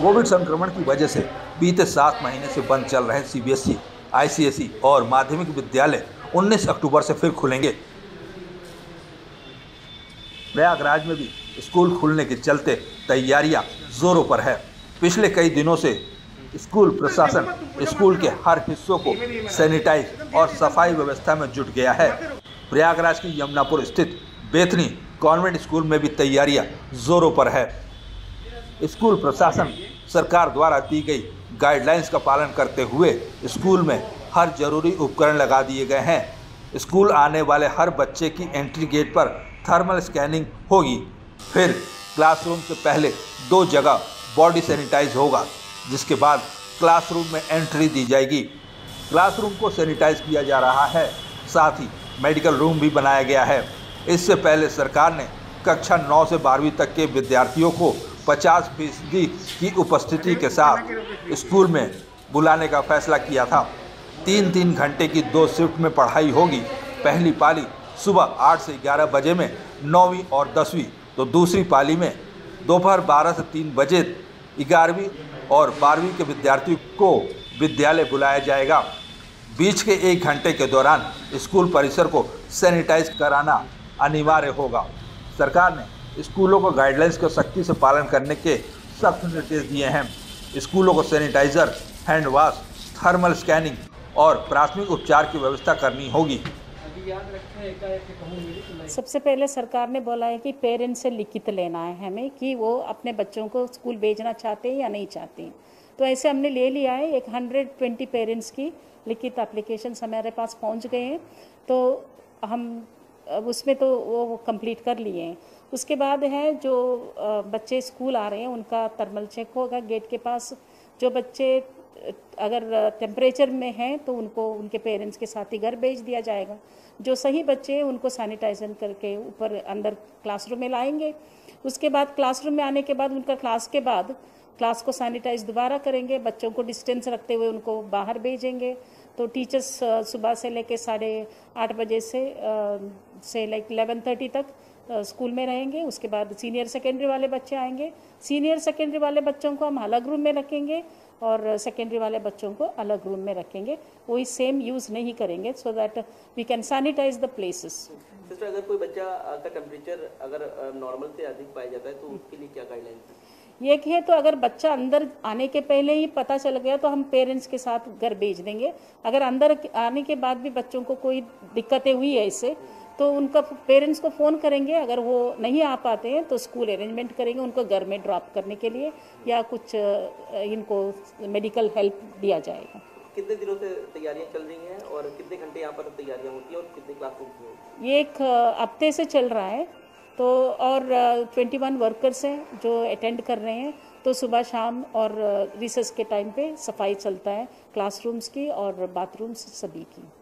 Covid संक्रमण की वजह से बीते 7 महीने से बंद चल रहे सीबीएसई, आईसीएसई और माध्यमिक विद्यालय 19 अक्टूबर से फिर खुलेंगे। प्रयागराज में भी स्कूल खुलने के चलते तैयारियां जोरों पर है। पिछले कई दिनों से स्कूल प्रशासन स्कूल के हर हिस्सों को सैनिटाइज और सफाई व्यवस्था में जुट गया है। प्रयागराज की यमुनापुर स्थित बेथनी कॉन्वेंट स्कूल में भी तैयारियां जोरों पर है। स्कूल प्रशासन सरकार द्वारा दी गई गाइडलाइंस का पालन करते हुए स्कूल में हर जरूरी उपकरण लगा दिए गए हैं। स्कूल आने वाले हर बच्चे की एंट्री गेट पर थर्मल स्कैनिंग होगी। फिर क्लासरूम से पहले 2 जगह बॉडी सैनिटाइज होगा, जिसके बाद क्लासरूम में एंट्री दी जाएगी। क्लासरूम को सैनिटाइज किया जा रहा है, साथ ही मेडिकल रूम भी बनाया गया है। इससे पहले सरकार ने कक्षा 9 से 12वीं तक के विद्यार्थियों को 50% की उपस्थिति के साथ स्कूल में बुलाने का फैसला किया था। 3-3 घंटे की 2 शिफ्ट में पढ़ाई होगी। पहली पाली सुबह 8 से 11 बजे में 9वीं और 10वीं, तो दूसरी पाली में दोपहर 12 से 3 बजे 11वीं और 12वीं के विद्यार्थियों को विद्यालय बुलाया जाएगा। बीच के 1 घंटे के दौरान स्कूल परिसर को सैनिटाइज कराना अनिवार्य होगा। सरकार ने स्कूलों को गाइडलाइंस का सख्ती से पालन करने के सख्त निर्देश दिए हैं। स्कूलों को sanitizer, hand wash, thermal scanning और प्राथमिक उपचार की व्यवस्था करनी होगी। सबसे पहले सरकार ने बोला है कि पेरेंट्स से लिखित लेना है हमें कि वो अपने बच्चों को स्कूल भेजना चाहते हैं या नहीं चाहते हैं। तो ऐसे हमने ले लिया है। 120 पेरेंट्स की लिखित एप्लीकेशंस हमारे पास पहुंच गए हैं, तो हम उसमें तो वो कंप्लीट कर लिए हैं। उसके बाद है जो बच्चे स्कूल आ रहे हैं उनका थर्मल चेक होगा गेट के पास। जो बच्चे अगर टेम्परेचर में हैं तो उनको उनके पेरेंट्स के साथ ही घर भेज दिया जाएगा। जो सही बच्चे हैं उनको सैनिटाइजर करके ऊपर अंदर क्लासरूम में लाएंगे। उसके बाद क्लासरूम में आने के बाद उनका क्लास को सैनिटाइज दोबारा करेंगे। बच्चों को डिस्टेंस रखते हुए उनको बाहर भेजेंगे। तो टीचर्स सुबह से लेकर 8:30 बजे से लाइक 11:30 तक स्कूल में रहेंगे। उसके बाद सीनियर सेकेंडरी वाले बच्चे आएंगे। सीनियर सेकेंडरी वाले बच्चों को हम अलग रूम में रखेंगे और सेकेंडरी वाले बच्चों को अलग रूम में रखेंगे। वही सेम यूज़ नहीं करेंगे, so that we can sanitize the places. Sister, अगर कोई बच्चा का टेम्परेचर अगर नॉर्मल से अधिक पाया जाता है तो उसके लिए क्या गाइडलाइन है? एक है तो अगर बच्चा अंदर आने के पहले ही पता चल गया तो हम पेरेंट्स के साथ घर भेज देंगे। अगर अंदर आने के बाद भी बच्चों को कोई दिक्कतें हुई है इससे, तो उनका पेरेंट्स को फ़ोन करेंगे। अगर वो नहीं आ पाते हैं तो स्कूल अरेंजमेंट करेंगे उनको घर में ड्रॉप करने के लिए, या कुछ इनको मेडिकल हेल्प दिया जाएगा। कितने दिनों से तैयारियां चल रही हैं और कितने घंटे यहाँ पर तैयारियां होती हैं और कितने क्लासरूम होती हैं? ये 1 हफ्ते से चल रहा है, तो और 21 वर्कर्स हैं जो अटेंड कर रहे हैं। तो सुबह शाम और रिसेस के टाइम पे सफाई चलता है क्लासरूम्स की और बाथरूम्स सभी की।